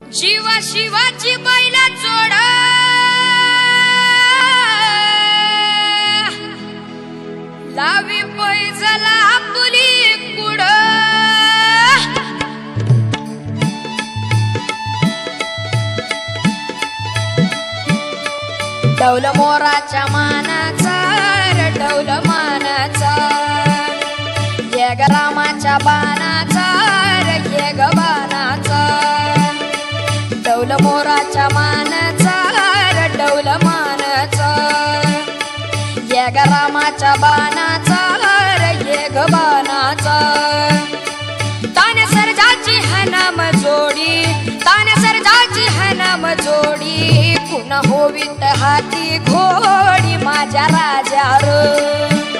जीवा शिवाची बैला जोड लावी पैजला आपुली कुड डौल मोराच्या मानाचा डौल मानाचा ये ग रामाच्या बाणाचा ये ग बाणाचा डौल मोराच्या मानाचा डौल मानाचा ये ग रामाच्या बाणाचा ये ग बाणाचा ताने सर्जाची हनाम जोडी ताने सर्जाची हनाम जोडी पुन्हा होवीत हाती घोडी माझ्या राजा र